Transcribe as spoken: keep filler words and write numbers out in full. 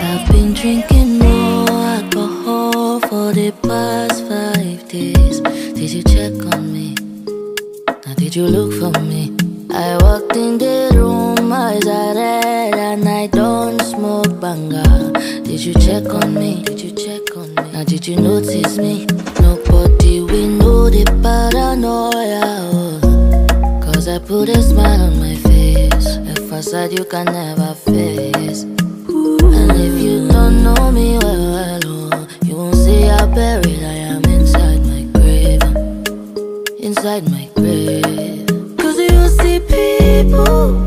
I've been drinking more alcohol for the past five days. Did you check on me? Now did you look for me? I walked in the room, eyes are red, and I don't smoke banga. Did you check on me? Did you check on me? Now did you notice me? Nobody we know the paranoia, oh. Cause I put a smile on my face, a facade you can never face. And if you don't know me well, well, oh, you won't see how buried I am inside my grave. Inside my grave. Cause you see people